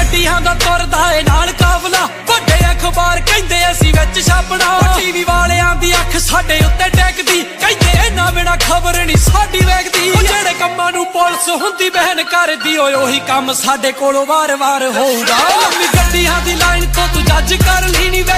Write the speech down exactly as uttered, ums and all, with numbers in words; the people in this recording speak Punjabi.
ਗੱਡੀਆਂ ਦਾ ਤੁਰਦਾ ਏ ਨਾਲ ਕਾਫਲਾ ਵੱਡੇ ਅਖਬਾਰ ਕਹਿੰਦੇ ਅਸੀਂ ਵਿੱਚ ਛਾਪਣਾ ਟੀਵੀ ਵਾਲਿਆਂ ਦੀ ਅੱਖ ਸਾਡੇ ਉੱਤੇ ਟੈਕਦੀ ਕਹਿੰਦੇ ਇਹਨਾਂ ਬਿਨਾ ਖਬਰ ਨਹੀਂ ਸਾਡੀ ਵੇਖਦੀ ਜਿਹੜੇ ਕੰਮਾਂ ਨੂੰ ਪੁਲਿਸ ਹੁੰਦੀ ਬਹਿਨ ਕਰਦੀ ਓਏ ਉਹੀ ਕੰਮ ਸਾਡੇ ਕੋਲੋਂ ਵਾਰ-ਵਾਰ ਹੋਊਗਾ ਲੰਮੀ ਗੱਡੀਆਂ ਦੀ ਲਾਈਨ ਤੋਂ ਤੂੰ ਜੱਜ ਕਰ ਲਈ ਨੀ